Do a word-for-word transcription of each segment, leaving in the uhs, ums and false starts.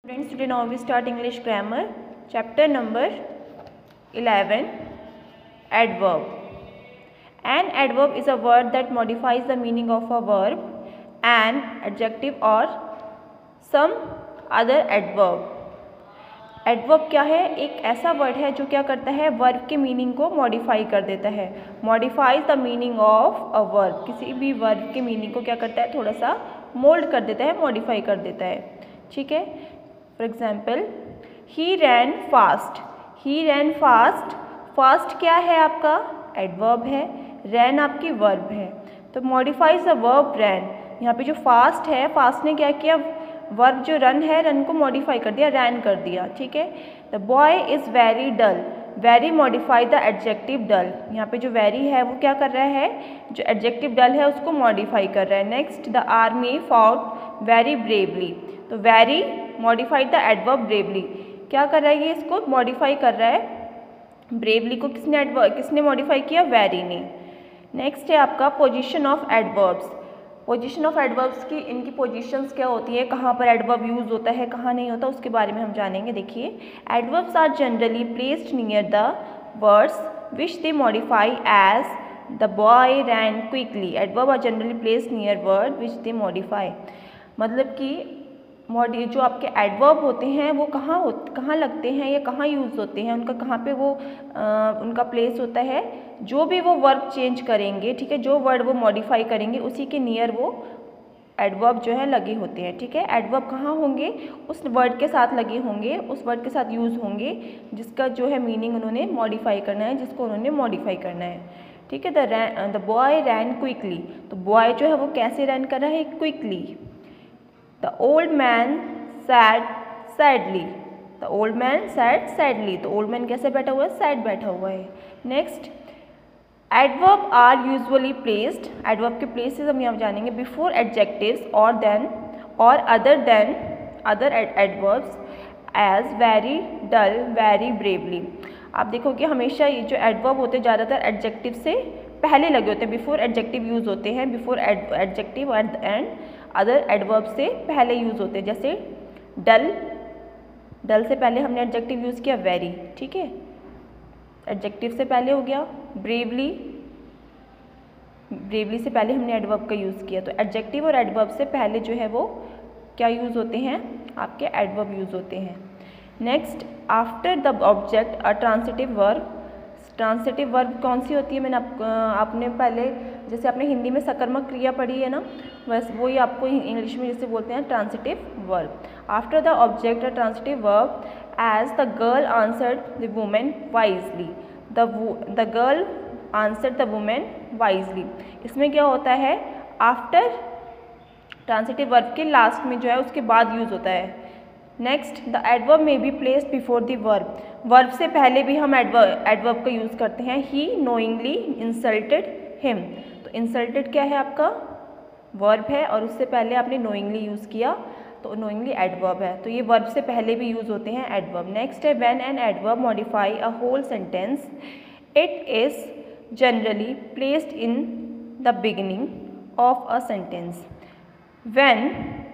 Students, today now we start English grammar, chapter number eleven, adverb. An adverb is a word that modifies the meaning of a verb, an adjective or some other adverb. Adverb क्या है? एक ऐसा word है जो क्या करता है, verb के मीनिंग को मॉडिफाई कर देता है. Modifies the meaning of a verb. किसी भी वर्ब के मीनिंग को क्या करता है, थोड़ा सा मोल्ड कर देता है, मॉडिफाई कर देता है. ठीक है. For example, he ran fast. He ran fast. Fast क्या है आपका? एडवर्ब है. रैन आपकी वर्ब है. तो मॉडिफाइज द वर्ब रैन. यहाँ पे जो फास्ट है, फास्ट ने क्या किया, वर्ब जो रन है, रन को मॉडिफाई कर दिया, रैन कर दिया. ठीक है. The boy is very dull. Very modify the adjective dull. यहाँ पे जो वेरी है वो क्या कर रहा है, जो एडजेक्टिव डल है उसको मॉडिफाई कर रहा है. Next, the army fought very bravely. तो very modified the adverb bravely. क्या कर रहा है ये, इसको मॉडिफाई कर रहा है. ब्रेवली को किसने एडवर्ब किसने मॉडिफाई किया? वेरी ने. नेक्स्ट है आपका position of adverbs. Position of adverbs की इनकी पोजीशंस क्या होती है, कहाँ पर एडवर्ब यूज़ होता है, कहाँ नहीं होता, उसके बारे में हम जानेंगे. देखिए, adverbs are generally placed near the words which they modify as the boy ran quickly. Adverb are generally placed near word which they modify. मतलब कि मॉडि जो आपके एडवर्ब होते हैं वो कहाँ हो कहाँ लगते हैं या कहाँ यूज़ होते हैं, उनका कहाँ पे वो आ, उनका प्लेस होता है. जो भी वो वर्ब चेंज करेंगे, ठीक है, जो वर्ड वो मॉडिफाई करेंगे उसी के नियर वो एडवर्ब जो है लगे होते हैं. ठीक है. एडवर्ब कहाँ होंगे? उस वर्ड के साथ लगे होंगे, उस वर्ड के साथ यूज़ होंगे जिसका जो है मीनिंग उन्होंने मॉडिफाई करना है, जिसको उन्होंने मॉडिफाई करना है. ठीक है. The ran the boy ran quickly. तो बॉय जो है वो कैसे रैन कर रहा है? Quickly. The old man sat sadly. The old man sat sadly. तो old man कैसे बैठा हुआ है? sad बैठा हुआ है. Next, adverb are usually placed. adverb के places हम यहाँ जानेंगे before adjectives or than or other than other adverbs as very, dull, very, bravely. आप देखोगे हमेशा ये जो adverb होते हैं ज़्यादातर adjective से पहले लगे होते हैं, बिफोर एडजेक्टिव यूज़ होते हैं, before adjective and other adverb से पहले यूज़ होते हैं. जैसे डल, डल से पहले हमने एडजेक्टिव यूज़ किया वेरी. ठीक है. एडजेक्टिव से पहले हो गया. ब्रेवली, ब्रेवली से पहले हमने एडवर्ब का यूज़ किया. तो एडजेक्टिव और एडवर्ब से पहले जो है वो क्या यूज़ होते हैं, आपके एडवर्ब यूज़ होते हैं. Next, after the object a transitive verb. Transitive verb कौन सी होती है? मैंने आप, आपने पहले जैसे आपने हिंदी में सकर्मक क्रिया पढ़ी है ना, बस वही आपको इंग्लिश में जैसे बोलते हैं transitive verb. After the object a transitive verb as the girl answered the women wisely. The the girl answered the women wisely. इसमें क्या होता है, आफ्टर ट्रांसिटिव वर्ब के लास्ट में जो है उसके बाद यूज़ होता है. Next, the adverb may be placed before the verb. Verb से पहले भी हम एडवर्ब एडवर्ब का यूज़ करते हैं. He knowingly insulted him. तो इंसल्टेड क्या है आपका? वर्ब है और उससे पहले आपने नोइंगली यूज़ किया तो नोइंगली एडवर्ब है. तो ये वर्ब से पहले भी यूज़ होते हैं एडवर्ब. नेक्स्ट है, when an adverb modify a whole sentence it is generally placed in the beginning of a sentence. When,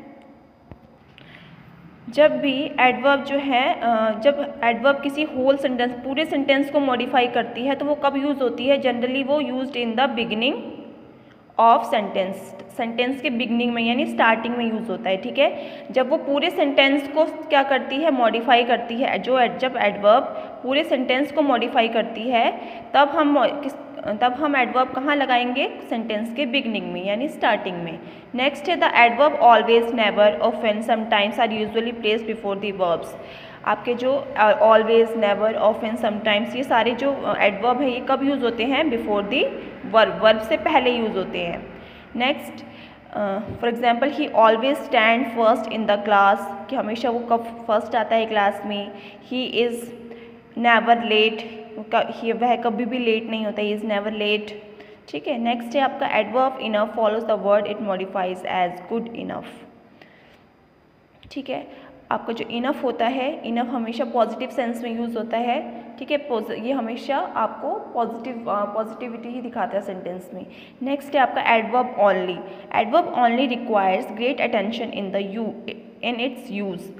जब भी एडवर्ब जो है, जब एडवर्ब किसी होल सेंटेंस, पूरे सेंटेंस को मॉडिफाई करती है तो वो कब यूज़ होती है? जनरली वो used in the beginning of sentence. Sentence के बिगिनिंग में यानी स्टार्टिंग में यूज़ होता है. ठीक है. जब वो पूरे सेंटेंस को क्या करती है, मॉडिफाई करती है, जो जब एडवर्ब पूरे सेंटेंस को मॉडिफाई करती है तब हम किस तब हम एडवर्ब कहाँ लगाएंगे? सेंटेंस के बिगनिंग में यानी स्टार्टिंग में. नेक्स्ट है, the adverb always, never, often, sometimes are usually placed before the verbs. आपके जो ऑलवेज, नेवर, ऑफन, समटाइम्स, ये सारे जो एडवर्ब है ये कब यूज़ होते हैं? Before the verb. वर्ब से पहले यूज़ होते हैं. Next, for example, he always stand first in the class. कि हमेशा वो कब फर्स्ट आता है क्लास में. He is never late. वह कभी भी लेट नहीं होता. He is never late. ठीक है. नेक्स्ट है आपका adverb enough follows the word it modifies as good enough. ठीक है. आपका जो इनफ होता है, इनफ हमेशा पॉजिटिव सेंस में यूज़ होता है. ठीक है. ये हमेशा आपको पॉजिटिव पॉजिटिविटी ही दिखाता है सेंटेंस में. नेक्स्ट है आपका adverb only. Adverb only requires great attention in the you in its use.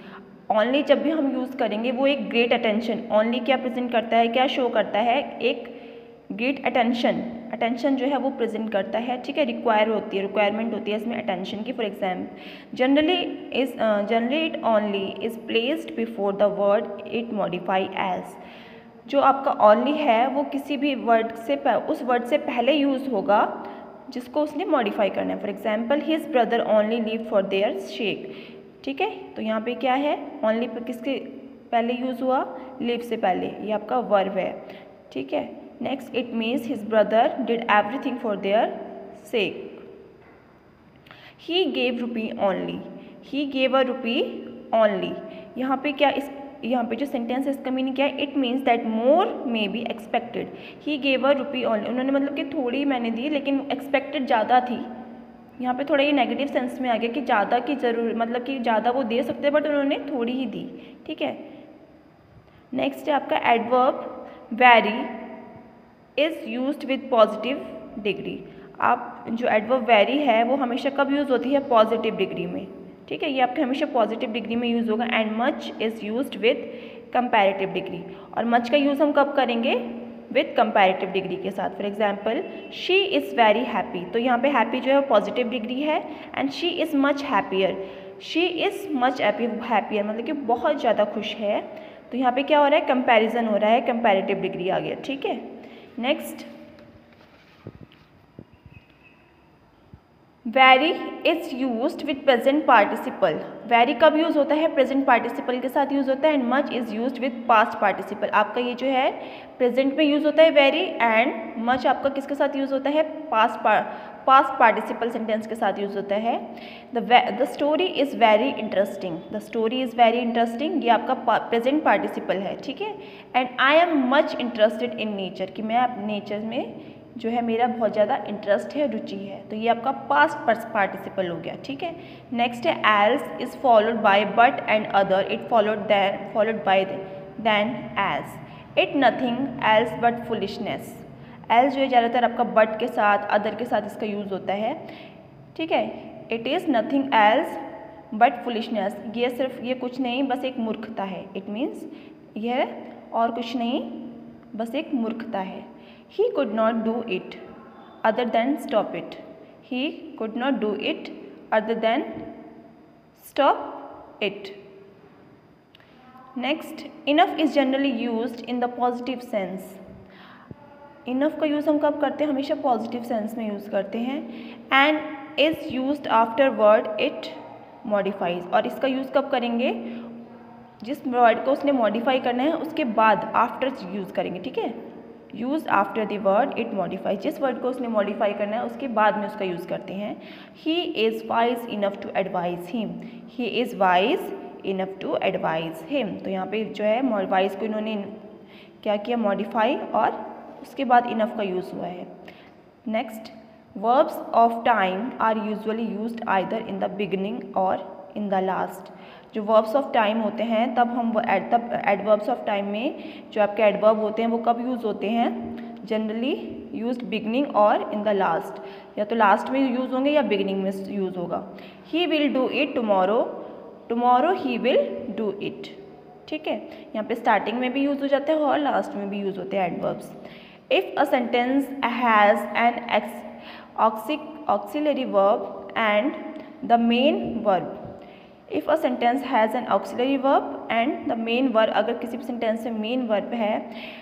Only जब भी हम यूज़ करेंगे वो एक ग्रेट अटेंशन, ओनली क्या प्रेजेंट करता है, क्या शो करता है, एक ग्रेट अटेंशन, अटेंशन जो है वो प्रेजेंट करता है, ठीक है, रिक्वायर होती है, रिक्वायरमेंट होती है इसमें अटेंशन की। For example generally is generally it only is placed before the word it modify as, जो आपका ओनली है वो किसी भी वर्ड से उस वर्ड से पहले यूज़ होगा जिसको उसने मॉडिफाई करना है। For example his brother only live for their sake, ठीक है, तो यहाँ पे क्या है, ओनली पर किसके पहले यूज़ हुआ, लिव से पहले, ये आपका वर्ब है, ठीक है। Next it means his brother did everything for their sake. He gave rupee only, he gave a rupee only, यहाँ पे क्या, इस यहाँ पे जो सेंटेंस है इसका मीनिंग क्या है, it means that more may be expected. He gave a rupee only, उन्होंने मतलब कि थोड़ी मैंने दी लेकिन एक्सपेक्टेड ज़्यादा थी, यहाँ पे थोड़ा ये नेगेटिव सेंस में आ गया कि ज़्यादा की जरूर, मतलब कि ज़्यादा वो दे सकते हैं बट उन्होंने थोड़ी ही दी, ठीक है। नेक्स्ट है आपका adverb very is used with positive degree. आप जो एडवर्ब वेरी है वो हमेशा कब यूज़ होती है, पॉजिटिव डिग्री में, ठीक है, ये आपके हमेशा पॉजिटिव डिग्री में यूज़ होगा। And much is used with comparative degree, और मच का यूज़ हम कब करेंगे, विद कंपैरेटिव डिग्री के साथ। For example she is very happy, तो यहाँ पे हैप्पी जो है पॉजिटिव डिग्री है, and she is much happier, she is much happier मतलब कि बहुत ज़्यादा खुश है, तो यहाँ पे क्या हो रहा है, कंपैरिजन हो रहा है, कंपैरेटिव डिग्री आ गया, ठीक है। Next very is used with present participle, very कब यूज़ होता है, प्रेजेंट पार्टिसिपल के साथ यूज़ होता है। And much is used with past participle, आपका ये जो है प्रेजेंट में यूज़ होता है वेरी, एंड मच आपका किसके साथ यूज़ होता है, पास्ट पास्ट पार्टिसिपल सेंटेंस के साथ यूज़ होता है। The the story is very interesting, the story is very interesting, ये आपका प्रेजेंट पार्टिसिपल है, ठीक है। And I am much interested in nature, कि मैं अपने नेचर में जो है मेरा बहुत ज़्यादा इंटरेस्ट है, रुचि है, तो ये आपका पास्ट पार्टिसिपल हो गया, ठीक है। नेक्स्ट है else is followed by but and other, it followed than followed by than as, it nothing else but foolishness, else जो है ज़्यादातर आपका बट के साथ, अदर के साथ इसका यूज़ होता है, ठीक है। It is nothing else but foolishness, ये सिर्फ ये कुछ नहीं बस एक मूर्खता है, इट मीन्स यह और कुछ नहीं बस एक मूर्खता है। He could not do it other than stop it. He could not do it other than stop it. Next, enough is generally used in the positive sense. Enough का यूज़ हम कब करते हैं, हमेशा पॉजिटिव सेंस में use करते हैं। And is used after word it modifies, और इसका यूज़ कब करेंगे, जिस वर्ड को उसने मॉडिफाई करना है उसके बाद आफ्टर यूज़ करेंगे, ठीक है। Use after the word it modify, जिस वर्ड को उसने मॉडिफाई करना है उसके बाद में उसका यूज़ करते हैं। He is wise enough to advise him, he is wise enough to advise him, तो यहाँ पे जो है वाइज को इन्होंने क्या किया, मॉडिफाई, और उसके बाद इनफ का यूज़ हुआ है। Next verbs of time are usually used either in the beginning और इन द लास्ट, जो वर्ब्स ऑफ टाइम होते हैं तब हम वो एड तब एडवर्ब्स ऑफ टाइम में जो आपके एडवर्ब होते हैं वो कब यूज़ होते हैं, जनरली यूज्ड बिगनिंग और इन द लास्ट, या तो लास्ट में यूज़ होंगे या बिगनिंग में यूज़ होगा। He will do it tomorrow, tomorrow he will do it, ठीक है, यहाँ पे स्टार्टिंग में भी यूज़ हो जाते हैं और लास्ट में भी यूज़ होते हैं adverbs. If a sentence has an ex auxiliary verb and the main verb, if a sentence has an auxiliary verb and the main verb, अगर किसी भी सेंटेंस में मेन वर्ब है,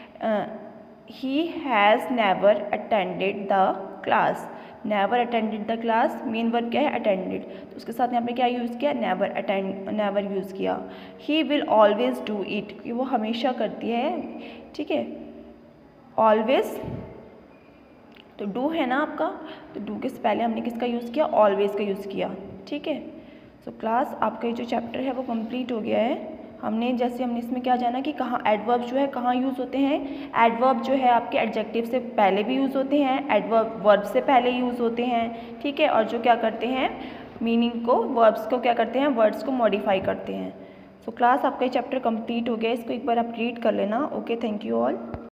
he has never attended the class, never attended the class, main verb क्या है, attended, तो उसके साथ यहाँ पे क्या यूज़ किया, नेवर अटेंड नेवर यूज़ किया। He will always do it, क्योंकि वो हमेशा करती है, ठीक है, ऑलवेज, तो डू है ना आपका, तो डू के पहले हमने किसका यूज़ किया, ऑलवेज का यूज़ किया, ठीक है। सो क्लास आपका ये जो चैप्टर है वो कंप्लीट हो गया है। हमने जैसे हमने इसमें क्या जाना कि कहाँ एडवर्ब जो है कहाँ यूज़ होते हैं, एडवर्ब जो है आपके एडजेक्टिव से पहले भी यूज़ होते हैं, एडवर्ब वर्ब से पहले यूज़ होते हैं, ठीक है, और जो क्या करते हैं मीनिंग को, वर्ब्स को क्या करते हैं, वर्ड्स को मॉडिफाई करते हैं। सो क्लास आपका ये चैप्टर कंप्लीट हो गया, इसको एक बार आप रीड कर लेना। Okay, thank you all.